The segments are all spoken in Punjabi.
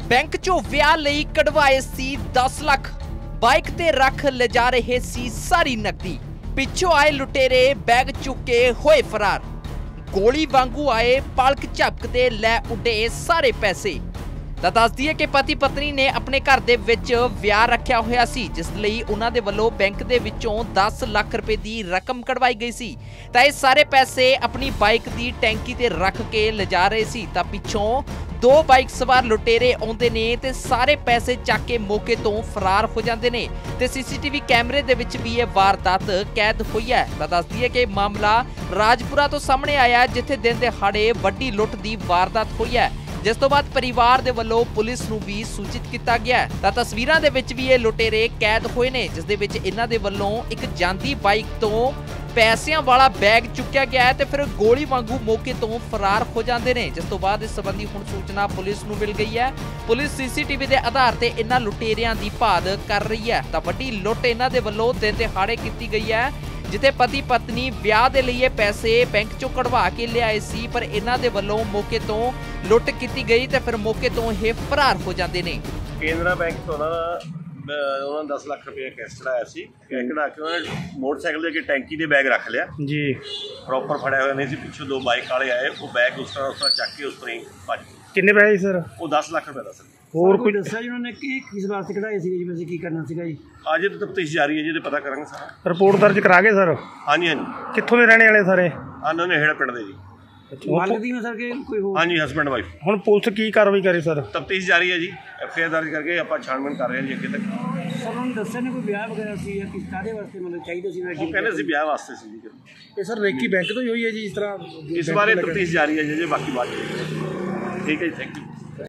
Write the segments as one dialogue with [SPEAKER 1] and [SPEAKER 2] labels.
[SPEAKER 1] बैंक चों विआह लई कढवाए सी 10 लाख, बाइक ते रख ले जा रहे सी सारी नकदी। पिछों आए लुटेरे बैग चुक के होए फरार। गोली वांगू आए पलक झपकदे लै उड्डे सारे पैसे। ਤਾਂ ਦੱਸ ਦਈਏ ਕਿ ਪਤੀ ਪਤਨੀ ਨੇ ਆਪਣੇ ਘਰ ਦੇ ਵਿੱਚ ਵਿਆਹ ਰੱਖਿਆ ਹੋਇਆ ਸੀ, ਜਿਸ ਲਈ ਉਹਨਾਂ ਦੇ ਵੱਲੋਂ ਬੈਂਕ ਦੇ ਵਿੱਚੋਂ 10 ਲੱਖ ਰੁਪਏ ਦੀ ਰਕਮ ਕਢਵਾਈ ਗਈ ਸੀ। ਤਾਂ ਇਹ ਸਾਰੇ ਪੈਸੇ ਆਪਣੀ ਬਾਈਕ ਦੀ ਟੈਂਕੀ ਤੇ ਰੱਖ ਕੇ ਲਿਜਾ ਰਹੇ ਸੀ ਤਾਂ ਪਿੱਛੋਂ ਦੋ ਬਾਈਕ ਸਵਾਰ ਲੁਟੇਰੇ ਆਉਂਦੇ ਨੇ ਤੇ ਸਾਰੇ ਪੈਸੇ ਚੱਕ ਕੇ ਮੌਕੇ ਤੋਂ ਫਰਾਰ ਹੋ ਜਾਂਦੇ ਨੇ ਤੇ ਸੀਸੀਟੀਵੀ ਕੈਮਰੇ ਦੇ ਵਿੱਚ ਵੀ ਇਹ ਵਾਰਦਾਤ ਕੈਦ ਹੋਈ ਹੈ। ਤਾਂ ਦੱਸ ਦਈਏ ਕਿ ਮਾਮਲਾ ਰਾਜਪੁਰਾ ਤੋਂ ਸਾਹਮਣੇ ਆਇਆ, ਜਿੱਥੇ ਦਿਨ ਦਿਹਾੜੇ ਵੱਡੀ ਲੁੱਟ ਦੀ ਵਾਰਦਾਤ ਹੋਈ ਹੈ, जिस तो बाद परिवार दे वल्लों पुलिस नूं भी सूचित किया गया। तां तस्वीरां दे विच भी ये लुटेरे कैद होए ने, जिस दे विच इन्हां दे वल्लों एक जांदी बाइक तो पैसिਆਂ वाला बैग चुक्या गया है ते फिर गोली वांगू मौके तो फरार हो जाते हैं। जिस तो बाद इस संबंधी हुण सूचना पुलिस नूं मिल गई है। पुलिस सीसीटीवी के आधार पर इन्हां लुटेरियां दी भाल कर रही है। तां वड्डी लुੱਟ इन्हां दे वल्लों दिन दिहाड़े की गई है, जिथे पति पत्नी विआह दे लिए पैसे बैंक चों कढवा के लियाए सी, पर इन्हां दे वल्लों मौके तो लुੱਟ की गई ते फिर मौके तो ये फरार हो जाते हैं।
[SPEAKER 2] केनरा बैंक तो उन्होंने 10 लाख रुपये कैश चढ़ाया सी। कैश चढ़ा के उन्होंने मोटरसाइकिल के टैंकी दे बैग रख लिया जी, प्रॉपर फड़िया हुआ नहीं सी। पिछों दो बाइक वाले आए, वो बैग उस तरह चक के उस तरह ही भज गए।
[SPEAKER 3] किन्ने पैसे सर?
[SPEAKER 2] वो 10 लाख रुपये दस।
[SPEAKER 3] ਹੋਰ ਕੋਈ
[SPEAKER 4] ਦੱਸਿਆ ਜੀ ਉਹਨਾਂ ਨੇ ਕਿ ਕਿਸ ਵਾਸਤੇ ਕਢਾਏ ਸੀ ਜੀ, ਵੈਸੇ ਕੀ ਕਰਨਾ ਸੀਗਾ ਜੀ?
[SPEAKER 2] ਅੱਜ ਤਾਂ ਤਫਤੀਸ਼ ਜਾਰੀ ਹੈ ਜੀ, ਤੇ ਪਤਾ ਕਰਾਂਗੇ ਸਾਰਾ।
[SPEAKER 3] ਰਿਪੋਰਟ ਦਰਜ ਕਰਾ ਗਏ ਸਰ?
[SPEAKER 2] ਹਾਂਜੀ ਹਾਂਜੀ।
[SPEAKER 3] ਕਿੱਥੋਂ ਦੇ ਰਹਿਣੇ ਵਾਲੇ ਸਾਰੇ?
[SPEAKER 2] ਉਹਨਾਂ ਨੇ ਹੇੜਾ ਪਿੰਡ ਦੇ ਜੀ।
[SPEAKER 4] ਮਾਲਕ ਦੀ ਮੈਂ ਸਰ ਕਿ ਕੋਈ ਹੋਰ?
[SPEAKER 2] ਹਾਂਜੀ, ਹਸਬੈਂਡ ਵਾਈਫ।
[SPEAKER 3] ਹੁਣ ਪੁਲਿਸ ਕੀ ਕਾਰਵਾਈ ਕਰੇ ਸਰ?
[SPEAKER 2] ਤਫਤੀਸ਼ ਜਾਰੀ ਹੈ ਜੀ, ਐਫਆਈਆਰ ਦਰਜ ਕਰਕੇ ਆਪਾਂ ਛਾਣਬੀਣ ਕਰ ਰਹੇ ਹਾਂ ਜੀ ਅੱਗੇ ਤੱਕ।
[SPEAKER 4] ਸਰ ਉਹਨਾਂ ਨੇ ਦੱਸਿਆ ਨੇ ਕੋਈ ਵਿਆਹ ਵਗੈਰਾ ਸੀ ਜਾਂ ਕਿਸ ਕਾਹਦੇ ਵਾਸਤੇ ਮਤਲਬ ਚਾਹੀਦਾ ਸੀ?
[SPEAKER 2] ਉਹ ਕਹਿੰਦੇ ਸੀ ਵਿਆਹ ਵਾਸਤੇ ਸੀ ਜੀ।
[SPEAKER 3] ਇਹ ਸਰ ਰੇਕੀ ਬੈਂਕ ਤੋਂ ਹੀ ਹੋਈ ਹੈ ਜੀ ਇਸ ਤਰ੍ਹਾਂ?
[SPEAKER 2] ਇਸ ਬਾਰੇ ਤਫਤੀਸ਼ ਜਾਰੀ ਹੈ ਜੀ, ਬਾਕੀ ਬਾਤ ਠੀਕ ਹੈ ਜੀ। Thank you.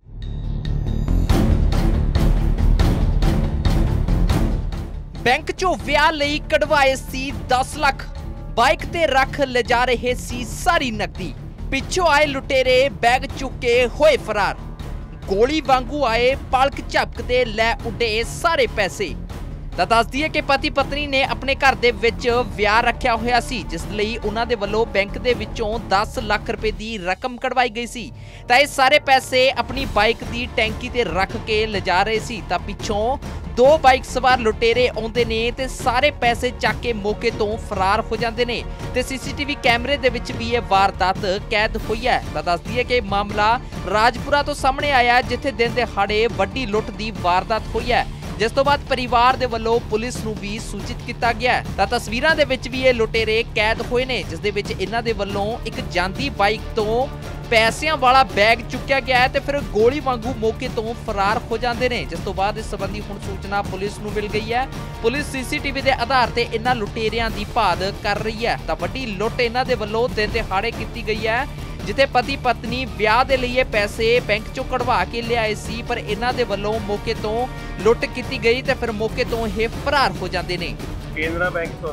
[SPEAKER 1] बैंक चों विआह लई कढवाए सी 10 लाख, बाइक ते रख ले जा रहे सी सारी नकदी। पिछों आए लुटेरे बैग चुक के होए फरार। गोली वांगू आए पलक झपकदे लै उड्डे सारे पैसे। ਤਾਂ ਦੱਸ ਦਈਏ ਕਿ ਪਤੀ ਪਤਨੀ ਨੇ ਆਪਣੇ ਘਰ ਦੇ ਵਿੱਚ ਵਿਆਹ ਰੱਖਿਆ ਹੋਇਆ ਸੀ, ਜਿਸ ਲਈ ਉਹਨਾਂ ਦੇ ਵੱਲੋਂ ਬੈਂਕ ਦੇ ਵਿੱਚੋਂ 10 ਲੱਖ ਰੁਪਏ ਦੀ ਰਕਮ ਕਢਵਾਈ ਗਈ ਸੀ। ਤਾਂ ਇਹ ਸਾਰੇ ਪੈਸੇ ਆਪਣੀ ਬਾਈਕ ਦੀ ਟੈਂਕੀ ਤੇ ਰੱਖ ਕੇ ਲਿਜਾ ਰਹੇ ਸੀ ਤਾਂ ਪਿੱਛੋਂ ਦੋ ਬਾਈਕ ਸਵਾਰ ਲੁਟੇਰੇ ਆਉਂਦੇ ਨੇ ਤੇ ਸਾਰੇ ਪੈਸੇ ਚੱਕ ਕੇ ਮੌਕੇ ਤੋਂ ਫਰਾਰ ਹੋ ਜਾਂਦੇ ਨੇ ਤੇ ਸੀਸੀਟੀਵੀ ਕੈਮਰੇ ਦੇ ਵਿੱਚ ਵੀ ਇਹ ਵਾਰਦਾਤ ਕੈਦ ਹੋਈ ਹੈ। ਤਾਂ ਦੱਸ ਦਈਏ ਕਿ ਮਾਮਲਾ ਰਾਜਪੁਰਾ ਤੋਂ ਸਾਹਮਣੇ ਆਇਆ, ਜਿੱਥੇ ਦਿਨ ਦਿਹਾੜੇ ਵੱਡੀ ਲੁੱਟ ਦੀ ਵਾਰਦਾਤ ਹੋਈ ਹੈ, जिस तो बाद परिवार दे वल्लों पुलिस नूं भी सूचित किया गया। तां तस्वीरां दे विच भी ये लुटेरे कैद होए ने, जिस दे विच इन्हां दे वल्लों एक जांदी बाइक तो पैसिਆਂ वाला बैग चुक्या गया है ते फिर गोली वांगू मौके तो फरार हो जाते हैं। जिस तो बाद इस संबंधी हुण सूचना पुलिस नूं मिल गई है। पुलिस सीसीटीवी के आधार पर इन्हां लुटेरियां दी भाल कर रही है। तां वड्डी लुੱਟ इन्हां दे वल्लों दिन दिहाड़े की गई है, जिथे पति पत्नी विआह दे लिए पैसे बैंक चों कढवा के लियाए सी, पर इन्हां दे वल्लों मौके तो लुੱਟ की गई ते फिर मौके तो ये फरार हो जाते हैं।
[SPEAKER 2] केनरा बैंक तो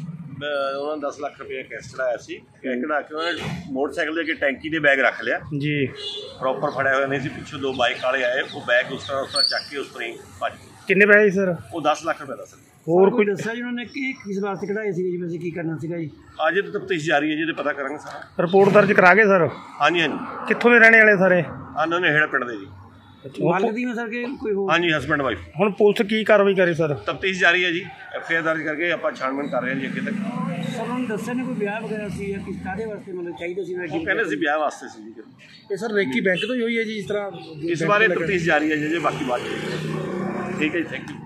[SPEAKER 2] उन्होंने 10 लाख रुपये कैश चढ़ाया सी। कैश चढ़ा के उन्होंने मोटरसाइकिल के टैंकी दे बैग रख लिया जी, प्रॉपर फड़िया हुआ नहीं सी। पिछों दो बाइक वाले आए, वो बैग उस तरह चक के उस तरह ही भज गए।
[SPEAKER 3] किन्ने पैसे सर?
[SPEAKER 2] वो 10 लाख रुपये दस।
[SPEAKER 3] ਹੋਰ ਕੋਈ
[SPEAKER 4] ਦੱਸਿਆ ਜੀ ਉਹਨਾਂ ਨੇ ਕਿ ਕਿਸ ਵਾਸਤੇ ਕਢਾਏ ਸੀ ਜੀ, ਵੈਸੇ ਕੀ ਕਰਨਾ ਸੀਗਾ ਜੀ?
[SPEAKER 2] ਅੱਜ ਤਾਂ ਤਫਤੀਸ਼ ਜਾਰੀ ਹੈ ਜੀ, ਤੇ ਪਤਾ ਕਰਾਂਗੇ ਸਾਰਾ।
[SPEAKER 3] ਰਿਪੋਰਟ ਦਰਜ ਕਰਾ ਗਏ ਸਰ? ਹਾਂਜੀ
[SPEAKER 2] ਹਾਂਜੀ।
[SPEAKER 3] ਕਿੱਥੋਂ ਦੇ ਰਹਿਣੇ ਵਾਲੇ ਸਾਰੇ?
[SPEAKER 2] ਉਹਨਾਂ ਨੇ ਹੇੜਾ ਪਿੰਡ ਦੇ ਜੀ।
[SPEAKER 4] ਮਾਲਕ ਦੀ ਮੈਂ ਸਰ ਕਿ ਕੋਈ ਹੋਰ?
[SPEAKER 2] ਹਾਂਜੀ, ਹਸਬੈਂਡ ਵਾਈਫ।
[SPEAKER 3] ਹੁਣ ਪੁਲਿਸ ਕੀ ਕਾਰਵਾਈ ਕਰੇ ਸਰ? ਤਫਤੀਸ਼
[SPEAKER 2] ਜਾਰੀ ਹੈ ਜੀ, ਐਫਆਈਆਰ ਦਰਜ ਕਰਕੇ ਆਪਾਂ ਛਾਣਬੀਣ ਕਰ ਰਹੇ ਹਾਂ ਜੀ ਅੱਗੇ ਤੱਕ।
[SPEAKER 4] ਸਰ ਉਹਨਾਂ ਨੇ ਦੱਸਿਆ ਨੇ ਕੋਈ ਵਿਆਹ ਵਗੈਰਾ ਸੀ ਜਾਂ ਕਿਸ ਕਾਹਦੇ ਵਾਸਤੇ ਮਤਲਬ ਚਾਹੀਦਾ ਸੀ?
[SPEAKER 2] ਉਹ ਕਹਿੰਦੇ ਸੀ ਵਿਆਹ ਵਾਸਤੇ ਸੀ ਜੀ।
[SPEAKER 3] ਇਹ ਸਰ ਰੇਕੀ ਬੈਂਕ ਤੋਂ ਹੀ ਹੋਈ ਹੈ ਜੀ ਇਸ ਤਰ੍ਹਾਂ?
[SPEAKER 2] ਇਸ ਬਾਰੇ ਤਫਤੀਸ਼ ਜਾਰੀ ਹੈ ਜੀ, ਬਾਕੀ ਬਾਤ ਠੀਕ ਹੈ ਜੀ। Thank you.